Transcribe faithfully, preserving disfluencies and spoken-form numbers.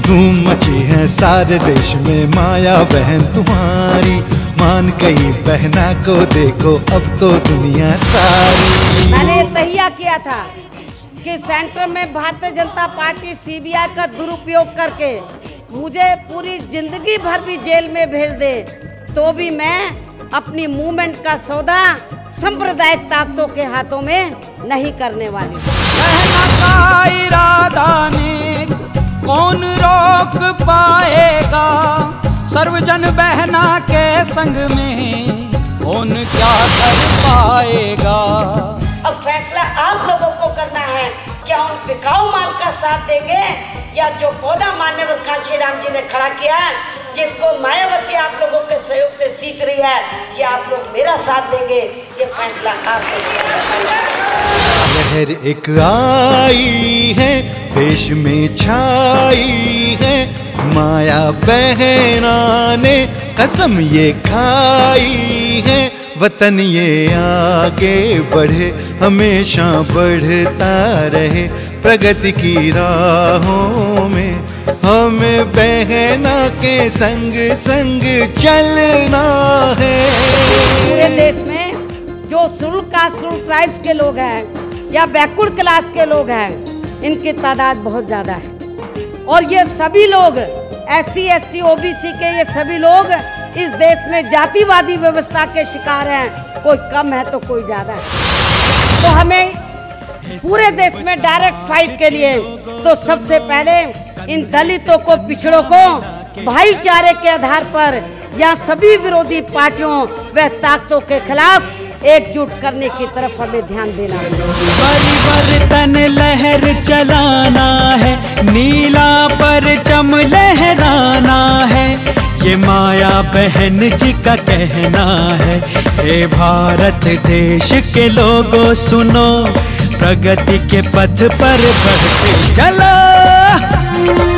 धूम मची है सारे देश में माया बहन तुम्हारी, मान कहीं बहना को देखो अब तो दुनिया सारी। मैंने तहिया किया था कि सेंटर में भारतीय जनता पार्टी सीबीआई का दुरुपयोग करके मुझे पूरी जिंदगी भर भी जेल में भेज दे तो भी मैं अपनी मूवमेंट का सौदा सांप्रदायिक ताकतों के हाथों में नहीं करने वाली। बहना का इरादा ने कौन रोक पाएगा, सर्वजन बहना के संग में कौन क्या कर पाएगा। अब फैसला आप लोगों को करना है, क्या उन बिकाऊ माल का साथ देंगे या जो पौधा मान्यवर कांशी राम जी ने खड़ा किया है, जिसको मायावती आप लोगों के सहयोग से सींच रही है, ये आप लोग मेरा साथ देंगे, ये फैसला आप लोग। लहर एक आई है देश में छाई है, माया बहना ने कसम ये खाई है, वतन ये आगे बढ़े हमेशा बढ़ता रहे, प्रगति की राहों में हमें बहना के संग संग चलना है। पूरे देश में जो शेड्यूल कास्ट शेड्यूल ट्राइब्स के लोग हैं या बैकवर्ड क्लास के लोग हैं, इनकी तादाद बहुत ज़्यादा है और ये सभी लोग S C S T O B C के ये सभी लोग इस देश में जातिवादी व्यवस्था के शिकार हैं, कोई कम है तो कोई ज़्यादा है। तो हमें पूरे देश में डायरेक्ट फाइट के लिए तो सबसे पहले इन दलितों को, पिछड़ों को भाईचारे के आधार पर या सभी विरोधी पार्टियों व ताकतों के खिलाफ एकजुट करने की तरफ हमें ध्यान देना है। परिवर्तन लहर चलाना है, नीला परचम लहराना है, ये माया बहन जी का कहना है। हे भारत देश के लोगों सुनो, प्रगति के पथ पर बढ़ते चलो।